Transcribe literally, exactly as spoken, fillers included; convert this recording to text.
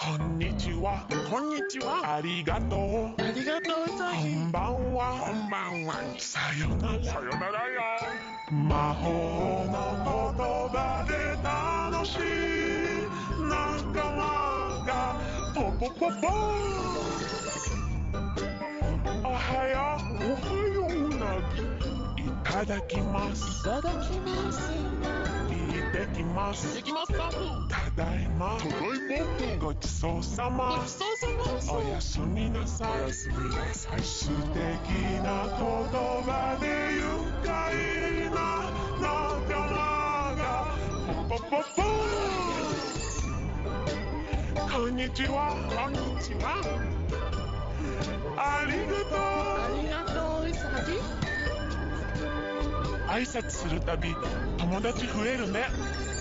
こんにちは、 こんにちは。 ありがとう、 ありがとうござこいます。 んばんは、 こんばんは。 さよなら、 さよならよ。 魔法の言葉で楽しい仲間がポポポポ。おはよう、 おはようなぎ。 いただきます。 いただきます。 いってきます。 できますか。 ただいま、 ただいま。 ごちそうさま。 ごちそうさま。 おやすみなさい。 おやすみなさい。 素敵な言葉で愉快な仲間がポポポポ。こんにちは、 こんにちは。 ありがとう。 ありがとう、さぎ。 挨拶するたび友達増えるね。